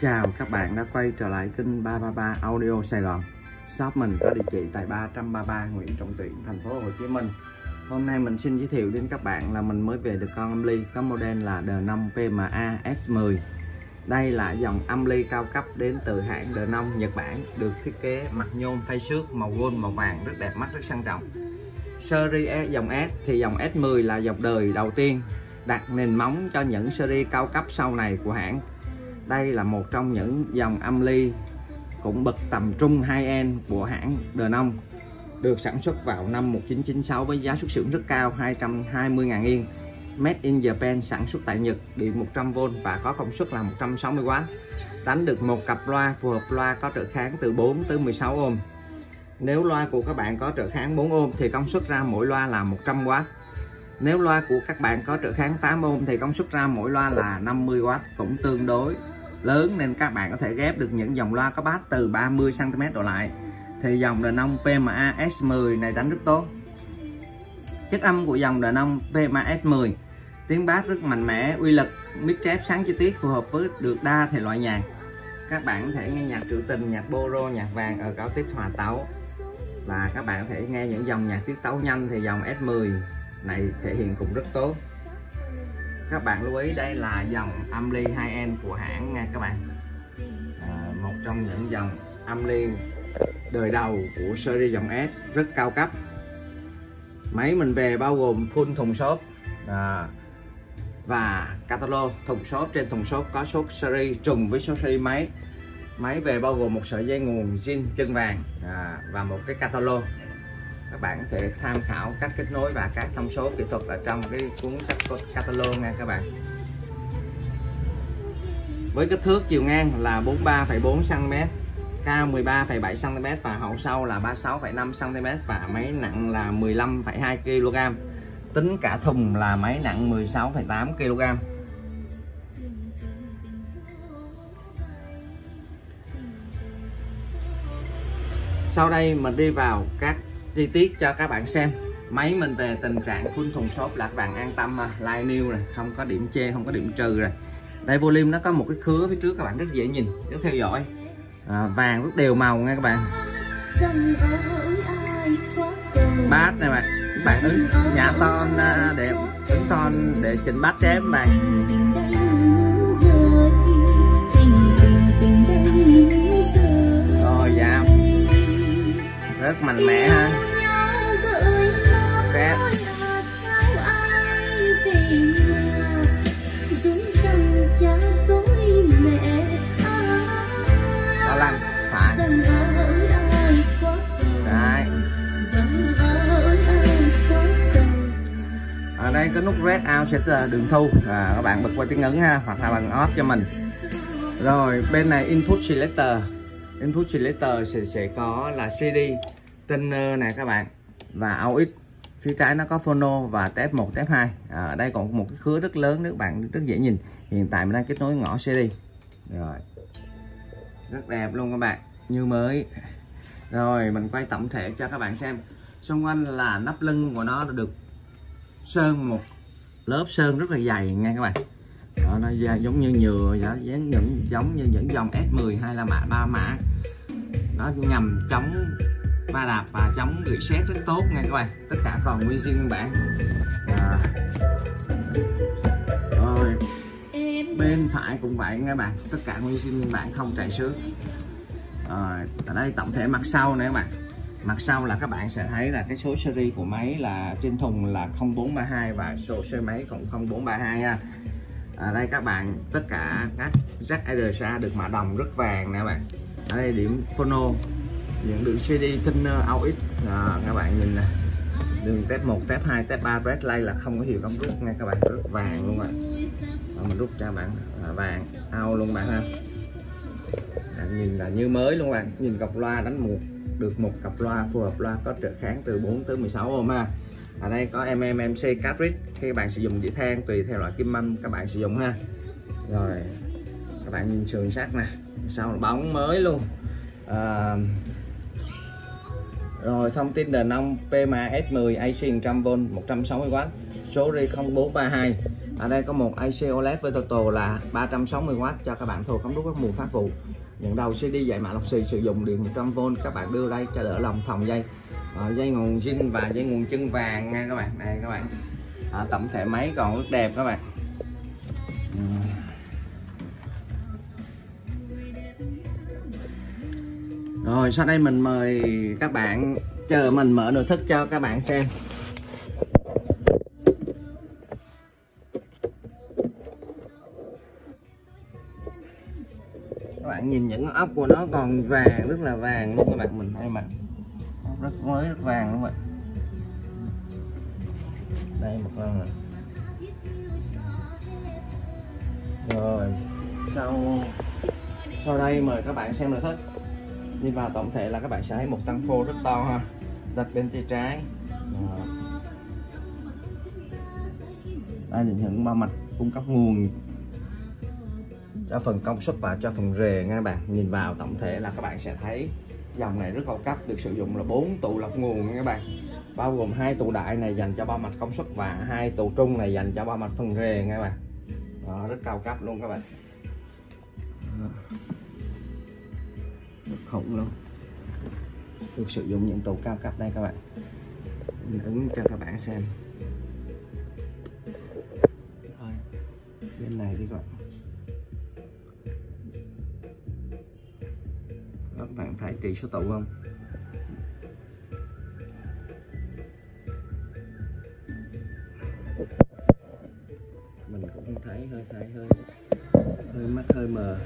chào các bạn đã quay trở lại kênh 333 Audio Sài Gòn. Shop mình có địa chỉ tại 333 Nguyễn Trọng Tuyển, thành phố Hồ Chí Minh. Hôm nay mình xin giới thiệu đến các bạn là mình mới về được con âm ly có model là D5 PMA S10. Đây là dòng âm ly cao cấp đến từ hãng D5 Nhật Bản, được thiết kế mặt nhôm phay xước màu gold màu vàng rất đẹp mắt, rất sang trọng. Series dòng S thì dòng S10 là dòng đời đầu tiên đặt nền móng cho những series cao cấp sau này của hãng. Đây là một trong những dòng âm ly cũng bậc tầm trung high-end của hãng D5, được sản xuất vào năm 1996 với giá xuất xưởng rất cao 220.000 yên. Made in Japan, sản xuất tại Nhật, điện 100V và có công suất là 160W. Đánh được một cặp loa phù hợp, loa có trở kháng từ 4 tới 16 ohm. Nếu loa của các bạn có trở kháng 4 ohm thì công suất ra mỗi loa là 100W. Nếu loa của các bạn có trở kháng 8 ohm thì công suất ra mỗi loa là 50W, cũng tương đối lớn nên các bạn có thể ghép được những dòng loa có bass từ 30cm đổ lại. Thì dòng D5 PMA S10 này đánh rất tốt. Chất âm của dòng D5 PMA S10, tiếng bass rất mạnh mẽ, uy lực, mic chép sáng chi tiết, phù hợp với được đa thể loại nhạc. Các bạn có thể nghe nhạc trữ tình, nhạc bolero, nhạc vàng ở cao tiết hòa tấu. Và các bạn có thể nghe những dòng nhạc tiết tấu nhanh thì dòng S10 này thể hiện cũng rất tốt. Các bạn lưu ý đây là dòng âm ly high-end của hãng nha các bạn. Một trong những dòng âm ly đời đầu của series dòng S rất cao cấp. Máy mình về bao gồm full thùng xốp và catalog. Thùng xốp, trên thùng xốp có số series trùng với số series máy. Máy về bao gồm một sợi dây nguồn zin chân vàng và một cái catalog. Các bạn có thể tham khảo cách kết nối và các thông số kỹ thuật ở trong cái cuốn sách catalog nha các bạn. Với kích thước chiều ngang là 43,4cm, cao 13,7cm và hậu sau là 36,5cm và máy nặng là 15,2kg. Tính cả thùng là máy nặng 16,8kg. Sau đây mình đi vào các chi tiết cho các bạn xem. Máy mình về tình trạng full thùng xốp là các bạn an tâm, line new này, không có điểm chê, không có điểm trừ rồi. Đây volume nó có một cái khứa phía trước, các bạn rất dễ nhìn, rất theo dõi. Vàng rất đều màu nha các bạn. Bass này các bạn ứng nhả ton để ứng ton để chỉnh bass chém các bạn. Rồi dạ, rất mạnh mẽ ha. Phép đó lăn phải đấy. Ở đây có nút red out sẽ là đường thu, các bạn bật qua tiếng ấn ha, hoặc là bằng off cho mình. Rồi bên này input selector sẽ có là CD, tuner này các bạn, và aux. Phía trái nó có phono và tép 1, tép 2. Ở đây còn một cái khứa rất lớn nữa các bạn, rất dễ nhìn. Hiện tại mình đang kết nối ngõ CD. Rồi. Rất đẹp luôn các bạn, như mới. Rồi mình quay tổng thể cho các bạn xem. Xung quanh là nắp lưng của nó được sơn một lớp sơn rất là dày nha các bạn. Nó giống như nhựa, giống như những dòng S10 hay là mạ 3 mã. Nó nhằm chống va đạp và chống rỉ sét rất tốt nha các bạn. Tất cả còn nguyên zin nguyên bản. Rồi bên phải cũng vậy nha các bạn, tất cả nguyên zin nguyên bản, không trầy xước. Ở đây tổng thể mặt sau này các bạn. Mặt sau là các bạn sẽ thấy là cái số series của máy là trên thùng là 0432 và số series máy cũng 0432 nha. Ở đây các bạn tất cả các jack RCA được mạ đồng rất vàng nè các bạn. Ở đây điểm phono, những đường CD, tuner, aux. Các bạn nhìn nè, đường tép 1, tép 2, tép 3, red light là không có hiệu công rút nha các bạn, rất vàng luôn ạ. Mình rút cho bạn vàng out luôn bạn ha. Nhìn là như mới luôn bạn, nhìn cặp loa đánh được một cặp loa phù hợp, loa có trở kháng từ 4 tới 16 ohm ha. Ở đây có MMC cartridge, khi các bạn sử dụng đĩa than tùy theo loại kim mâm các bạn sử dụng ha. Rồi các bạn nhìn sườn sắt nè, sau là bóng mới luôn. Rồi thông tin D5 PMA S10 AC 100V 160W, số ri 0432, Ở đây có một IC OLED với total là 360W cho các bạn thô cắm đúc các mùa phát vụ. Những đầu CD dạy mã lọc xì sử dụng điện 100V, các bạn đưa đây cho đỡ lòng thòng dây. Dây nguồn zin và dây nguồn chân vàng nha các bạn. Đây các bạn. Tổng thể máy còn rất đẹp các bạn. Rồi sau đây mình mời các bạn chờ mình mở nội thất cho các bạn xem. Các bạn nhìn những ốc của nó còn vàng, rất là vàng luôn các bạn. Mình hay mặc rất mới, rất vàng luôn các bạn. Đây một lần này. Rồi sau đây mời các bạn xem nội thất. Nhìn vào tổng thể là các bạn sẽ thấy một tăng phô rất to ha, đặt bên tay trái. Đây là những bao mạch cung cấp nguồn cho phần công suất và cho phần rề nha các bạn. Nhìn vào tổng thể là các bạn sẽ thấy dòng này rất cao cấp, được sử dụng là 4 tụ lọc nguồn nha các bạn, bao gồm 2 tụ đại này dành cho bao mạch công suất và 2 tụ trung này dành cho bao mạch phần rề nha các bạn. Đó, rất cao cấp luôn các bạn. Rất khủng luôn, được sử dụng những tụ cao cấp đây các bạn. Mình ứng cho các bạn xem. Rồi, bên này đi các bạn. Các bạn thấy trị số tụ không? Mình cũng không thấy, hơi mắt hơi mờ.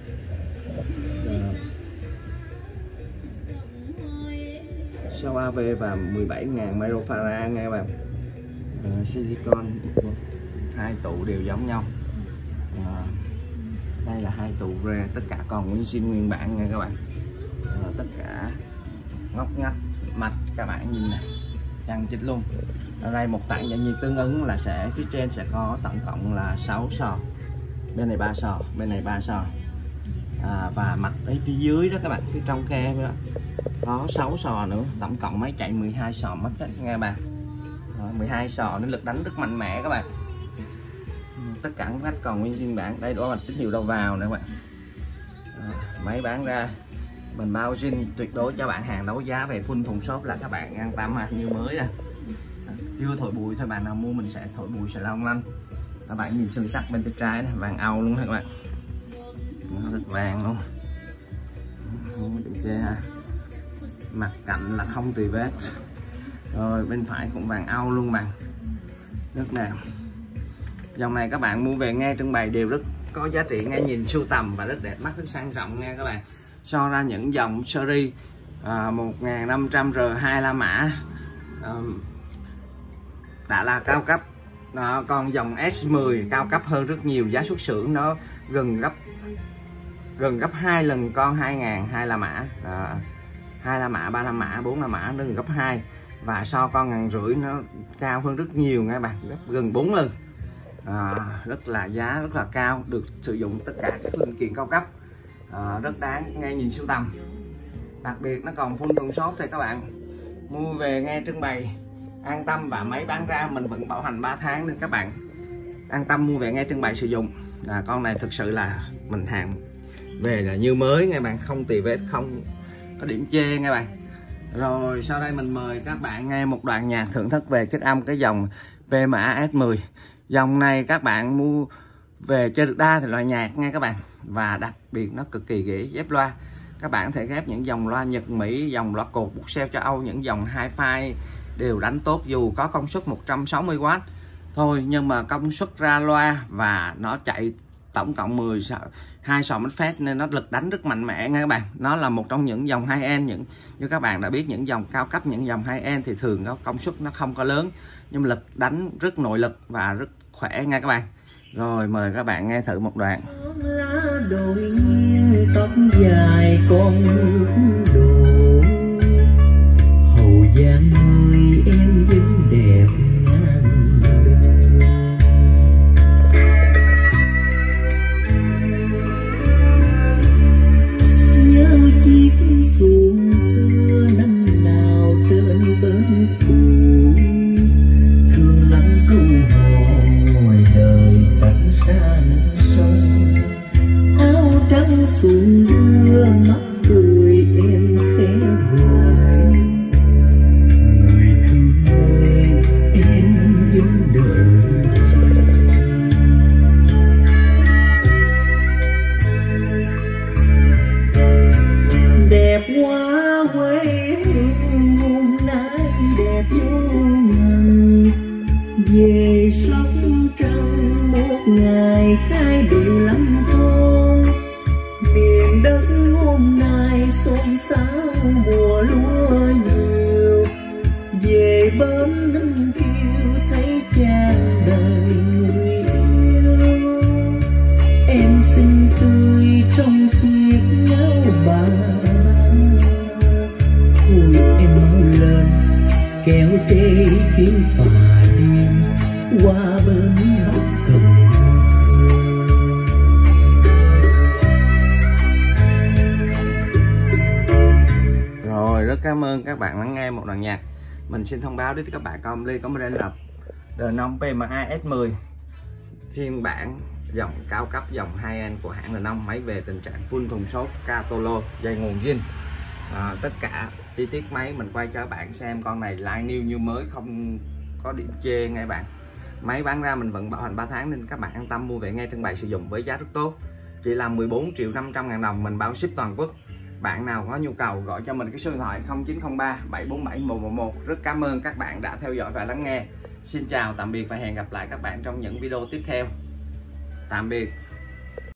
Sau AV và 17.000 microfarad nghe các bạn. Silicon 2 tụ đều giống nhau. Đây là 2 tụ rare, tất cả còn nguyên zin nguyên bản nha các bạn. Tất cả ngóc ngách mạch các bạn nhìn này, chằng chịt luôn. Ở đây một tảng giải nhiệt tương ứng là phía trên sẽ có tổng cộng là 6 sò, bên này 3 sò, bên này 3 sò. Và mặt ở phía dưới đó các bạn, phía trong khe đó có 6 sò nữa, tổng cộng máy chạy 12 sò mất hết nghe bạn. 12 sò nên lực đánh rất mạnh mẽ các bạn. Tất cả các khách còn nguyên zin bản. Đây đó là tín hiệu đầu vào nè các bạn. Máy bán ra mình bao zin tuyệt đối cho bạn, hàng đấu giá về full thùng shop là các bạn an tâm như mới nè. Chưa thổi bụi thôi, bạn nào mua mình sẽ thổi bụi sẽ long lanh. Các bạn nhìn sừng sắc bên tay trái này, vàng Âu luôn các bạn, nó rất vàng luôn, đừng chê ha. Mặt cạnh là không tì vết. Rồi bên phải cũng vàng Âu luôn bạn, rất đẹp. Dòng này các bạn mua về nghe trưng bày đều rất có giá trị, nghe nhìn sưu tầm và rất đẹp mắt, rất sang trọng nha các bạn. So ra những dòng series 1500R2 La Mã đã là cao cấp. Còn dòng S10 cao cấp hơn rất nhiều, giá xuất xưởng nó gần gấp 2 lần con 2000 2 La Mã. 2 La Mã, 3 La Mã, 4 La Mã nó gấp 2, và so con 1.500 nó cao hơn rất nhiều nha các bạn, gấp gần 4 lần. Rất là giá rất là cao, được sử dụng tất cả các linh kiện cao cấp, rất đáng nghe nhìn sưu tầm. Đặc biệt nó còn full thùng shop thì các bạn mua về nghe trưng bày an tâm, và máy bán ra mình vẫn bảo hành 3 tháng nên các bạn an tâm mua về nghe trưng bày sử dụng. Con này thực sự là mình hàng về là như mới nghe bạn, không tì vết, không có điểm chê nghe bạn. Rồi sau đây mình mời các bạn nghe một đoạn nhạc thưởng thức về chất âm cái dòng PMA S10. Dòng này các bạn mua về chơi được đa thì loại nhạc nghe các bạn, và đặc biệt nó cực kỳ dễ ghép loa. Các bạn có thể ghép những dòng loa Nhật, Mỹ, dòng loa cột Buxell cho Âu, những dòng hi-fi đều đánh tốt, dù có công suất 160W thôi, nhưng mà công suất ra loa và nó chạy tổng cộng 12 sò MFS nên nó lực đánh rất mạnh mẽ nha các bạn. Nó là một trong những dòng high-end, như các bạn đã biết những dòng cao cấp, những dòng high-end thì thường có công suất nó không có lớn, nhưng lực đánh rất nội lực và rất khỏe nha các bạn. Rồi mời các bạn nghe thử một đoạn. Đôi nghiêng tóc dài con nước đổ, hậu dáng người em vẫn đẹp ngàn đời. Nhớ chiếc xuồng xưa năm nào tên bên cũ, thương lắm câu hò ngoài đời. xuống đưa mắt cười em khẽ gọi. Người thương ơi em vẫn đợi đẹp quá quê hương hôm nay đẹp vô ngần. Về Sóc Trăng một ngày khai điệu lắm thôn. Miền đất hôm nay xôn xao mùa lúa nhiều. Về bến Ninh Kiều thấy chan đời người yêu. Em xinh tươi trong chiếc áo bà. Thôi em mau lên kéo tê chuyến phà đêm qua bên Bắc Cần. Rồi, rất cảm ơn các bạn lắng nghe một đoạn nhạc. Mình xin thông báo đến các bạn con Ly có model là The Nong PMA S10 phiên bản dòng cao cấp, dòng high-end của hãng The Nong. Máy về tình trạng full thùng xốp, Catolo, dây nguồn zin. Tất cả chi tiết máy mình quay cho các bạn xem. Con này like new như mới, không có điểm chê ngay bạn. Máy bán ra mình vẫn bảo hành 3 tháng nên các bạn an tâm mua về ngay trưng bày sử dụng với giá rất tốt. Chỉ là 14.500.000 đồng, mình bao ship toàn quốc. Bạn nào có nhu cầu gọi cho mình cái số điện thoại 0903 747 111. Rất cảm ơn các bạn đã theo dõi và lắng nghe. Xin chào, tạm biệt và hẹn gặp lại các bạn trong những video tiếp theo. Tạm biệt.